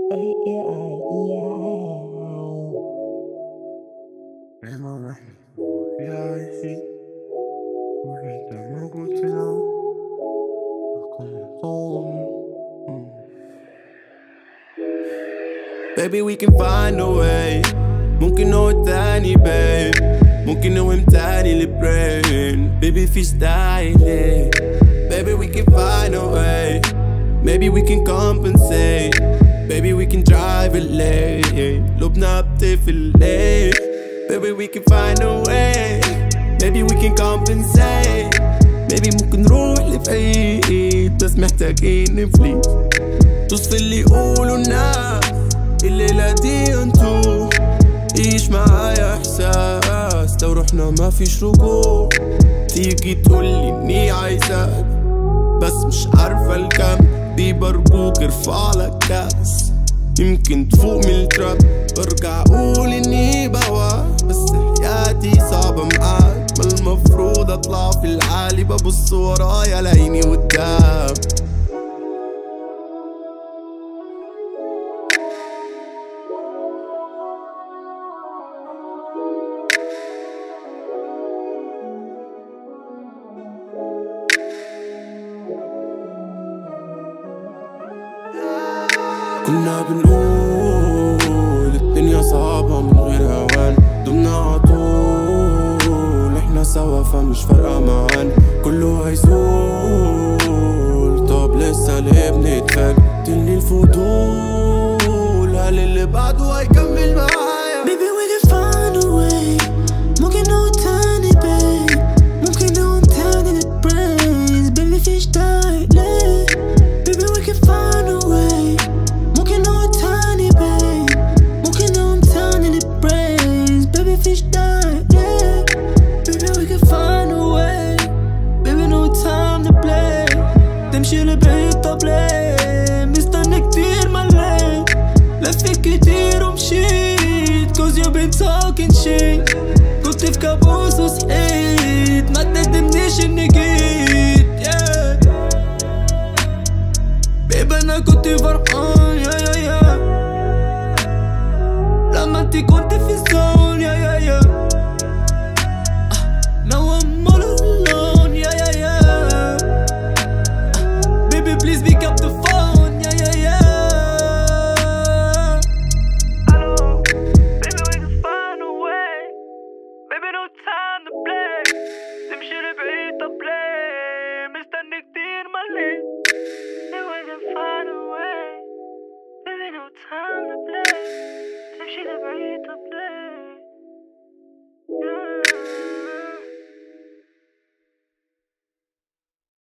Baby we can find a way. ممكن نوع تاني babe. ممكن نوم تاني للبرين. Baby في ستايلي. Baby we can find a way. Maybe we can compensate. Baby we can drive it late. لبنا بتقفل ليه. Baby we can find a way. Maybe we can compensate. Maybe ممكن نروح لبعيد بس محتاجين نفليت. دوس في اللي يقولوا الناس الليلة دي انتو. عيش معايا احساس لو رحنا ما فيش رجوع. تيجي تقولي اني عايزاك بس مش عارفة الكم. دي برجوك ارفعلك كاس يمكن تفوق من التراب. برجع اقول اني بوا بس حياتي صعبة معاك. ما المفروض اطلع في العالي ببص ورايا لاقيني قدام. كنا بنقول الدنيا صعبة من غير هوان. دمنا عطول احنا سوا فمش فارقة معانا. كله هيزول طب لسه ليه بنتفاجئ. قتلني الفضول هل اللي بعده هيكمل معايا. Baby we can find a way. ممكن نوم تاني babe. ممكن نوم تاني للبرينز. Baby فيش داعي ليه. Baby we can find a way. ممكن نوم تاني babe. ممكن نوم تاني للبرينز. Baby فيش داعي ليه. Baby we can find a way. Baby no time to play. تمشي لبعيد طب ليه. مستني كتير مليت. لفيت كتير ومشيت cause you been talking shit. كنت في كابوس وصحيت ما تندمنيش اني جيت yeah. Baby انا كنت فرحان يا يا يا لما انتي كنت في الزون يا يا يا. Now I'm all alone يا يا يا. Baby please pick up the phone يا يا يا. time to play. تمشي لبعيد طب ليه. مستني كتير مليت. Baby we can find a way. Baby no time to play. تمشي لبعيد طب ليه.